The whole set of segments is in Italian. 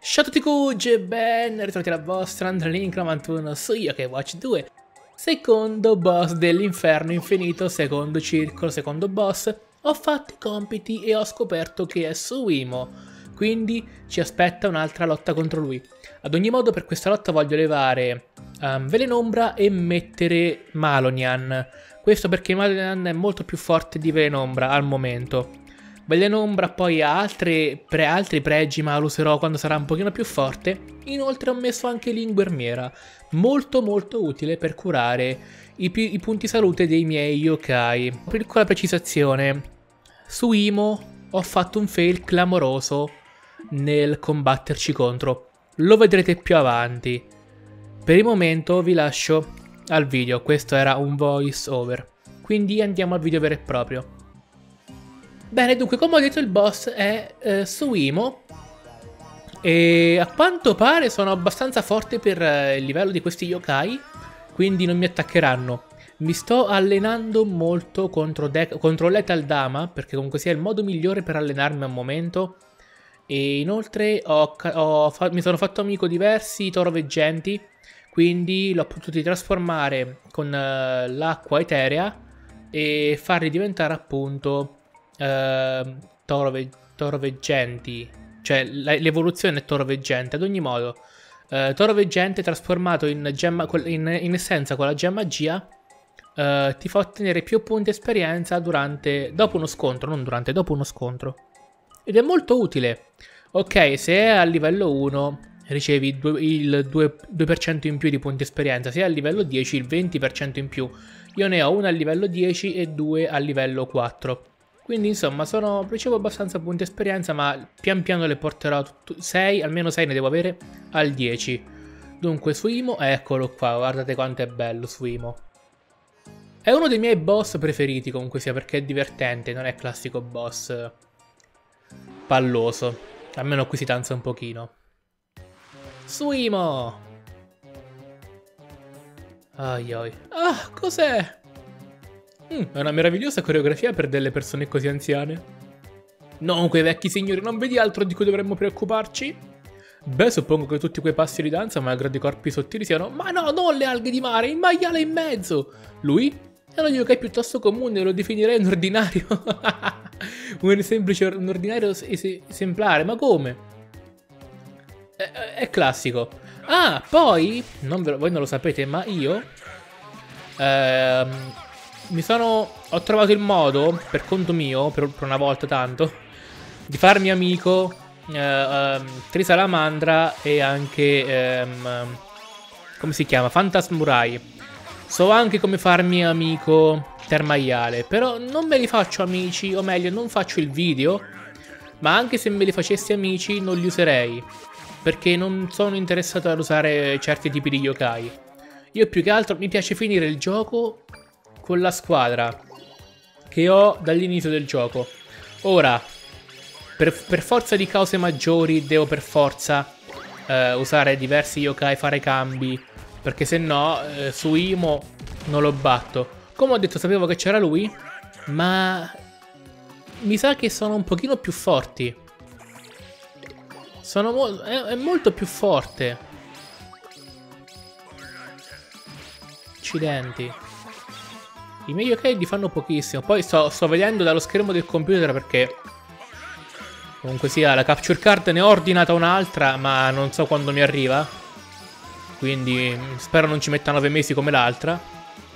Ciao a tutti Kuge, ben ritrovati alla vostra Andrelink91 su Yokai Watch 2. Secondo boss dell'inferno infinito, secondo circolo, secondo boss. Ho fatto i compiti e ho scoperto che è Suimo, quindi ci aspetta un'altra lotta contro lui. Ad ogni modo per questa lotta voglio levare Velenombra e mettere Malonian. Questo perché Malonian è molto più forte di Velenombra al momento. Velenombra poi ha altri pregi, ma lo userò quando sarà un pochino più forte. Inoltre ho messo anche Linguermiera, molto utile per curare i punti salute dei miei yokai. Piccola precisazione, su Imo ho fatto un fail clamoroso nel combatterci contro. Lo vedrete più avanti. Per il momento vi lascio al video, questo era un voice over. Quindi andiamo al video vero e proprio. Bene, dunque, come ho detto il boss è Suimo e a quanto pare sono abbastanza forte per il livello di questi yokai, quindi non mi attaccheranno. Mi sto allenando molto contro Lethal Dama, perché comunque sia il modo migliore per allenarmi al momento. E inoltre mi sono fatto amico diversi toro veggenti, quindi l'ho potuto trasformare con l'acqua eterea e farli diventare appunto toro veggenti, cioè l'evoluzione è toro veggente. Ad ogni modo, toro veggente trasformato in essenza con la gemma magia ti fa ottenere più punti esperienza dopo uno scontro, non durante, dopo uno scontro, ed è molto utile. Ok, se è a livello 1 ricevi il 2% in più di punti esperienza, se è a livello 10 il 20% in più. Io ne ho una a livello 10 e 2 a livello 4. Quindi insomma ricevo abbastanza punti esperienza, ma pian piano le porterò 6, almeno 6 ne devo avere al 10. Dunque Suimo, eccolo qua, guardate quanto è bello Suimo. È uno dei miei boss preferiti comunque sia, perché è divertente, non è classico boss palloso. Almeno qui si danza un pochino. Suimo! Ai ai. Ah, cos'è? È una meravigliosa coreografia per delle persone così anziane. Non quei vecchi signori, non vedi altro di cui dovremmo preoccuparci? Beh, suppongo che tutti quei passi di danza, malgrado i corpi sottili, siano... Ma no, non le alghe di mare, il maiale in mezzo! Lui? È uno yokai piuttosto comune, lo definirei un ordinario. Un ordinario esemplare, ma come? È classico. Ah, poi, voi non lo sapete, ma io... ho trovato il modo, per conto mio, per una volta tanto, di farmi amico Trisalamandra e anche, come si chiama? Phantasmurai. So anche come farmi amico Termaiale, però non me li faccio amici, o meglio, non faccio il video, ma anche se me li facessi amici non li userei, perché non sono interessato ad usare certi tipi di yokai. Io più che altro mi piace finire il gioco con la squadra che ho dall'inizio del gioco. Ora, per forza di cause maggiori, devo per forza usare diversi yokai, fare cambi, perché se no su Imo non lo batto. Come ho detto, sapevo che c'era lui, ma mi sa che sono un pochino più forti. È molto più forte. Accidenti. I miei yokai li fanno pochissimo. Poi sto vedendo dallo schermo del computer, perché comunque sia la capture card ne ho ordinata un'altra, ma non so quando mi arriva. Quindi spero non ci metta 9 mesi come l'altra.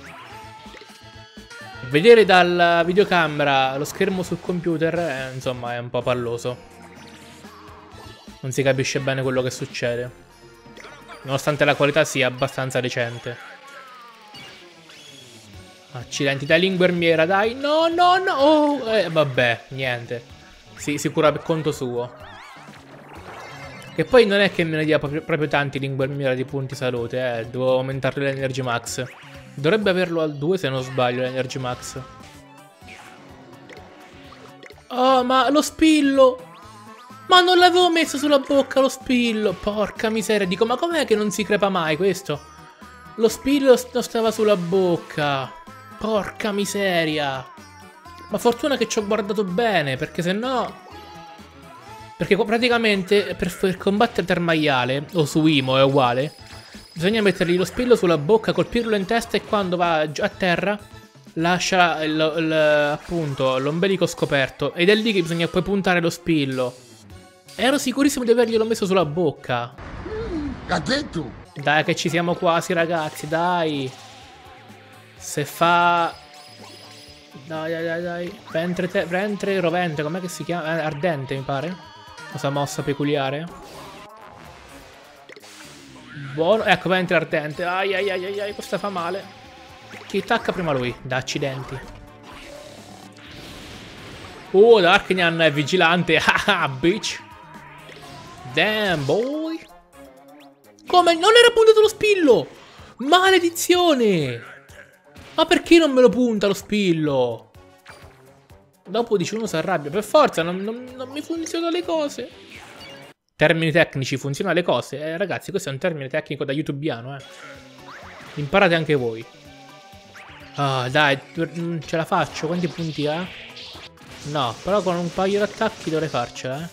Vedere dalla videocamera lo schermo sul computer insomma è un po' palloso. Non si capisce bene quello che succede, nonostante la qualità sia abbastanza decente. Accidenti, dai Linguermiera, dai. No. Oh, vabbè, niente. Si cura per conto suo. E poi non è che me ne dia proprio tanti Linguermiera di punti salute, devo aumentare l'Energy Max. Dovrebbe averlo al 2 se non sbaglio l'Energy Max. Oh, ma lo spillo! Ma non l'avevo messo sulla bocca lo spillo! Porca miseria, dico, ma com'è che non si crepa mai questo? Lo spillo non stava sulla bocca. Porca miseria. Ma fortuna che ci ho guardato bene, perché sennò Perché praticamente per combattere Termaiale, o su Imo è uguale, bisogna mettergli lo spillo sulla bocca, colpirlo in testa e quando va giù a terra lascia appunto l'ombelico scoperto. Ed è lì che bisogna poi puntare lo spillo. Ero sicurissimo di averglielo messo sulla bocca. Dai che ci siamo quasi ragazzi, dai. Se fa... Dai. Ventre rovente, com'è che si chiama? Ardente mi pare. Cosa mossa peculiare. Buono, ecco, ventre ardente. Ai, questa fa male. Chi attacca prima lui? Da accidenti. Darknyan è vigilante. Haha, bitch. Damn, boy. Come? Non era puntato lo spillo! Maledizione! Ma perché non me lo punta lo spillo? Dopo dice uno si arrabbia. Per forza, non mi funzionano le cose. Termini tecnici, funzionano le cose. Ragazzi, questo è un termine tecnico da youtubiano, Imparate anche voi. Ah, dai, ce la faccio. Quanti punti ha? No, però con un paio di attacchi dovrei farcela,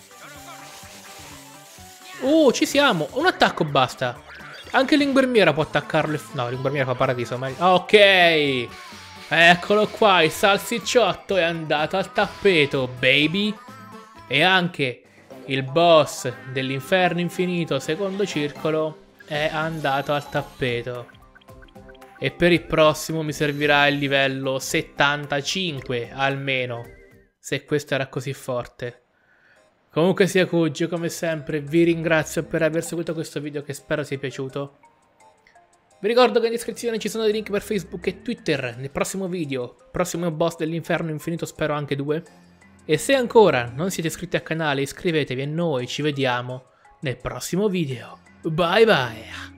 ci siamo. Un attacco basta. Anche l'inguermiera può attaccarlo. No, l'inguermiera fa paradiso. Ma... ok. Eccolo qua, il salsicciotto è andato al tappeto, baby. E anche il boss dell'inferno infinito, secondo circolo, è andato al tappeto. E per il prossimo mi servirà il livello 75, almeno. Se questo era così forte. Comunque sia Kuggio, come sempre, vi ringrazio per aver seguito questo video che spero sia piaciuto. Vi ricordo che in descrizione ci sono dei link per Facebook e Twitter nel prossimo video, prossimo boss dell'inferno infinito, spero anche 2. E se ancora non siete iscritti al canale iscrivetevi e noi ci vediamo nel prossimo video. Bye bye!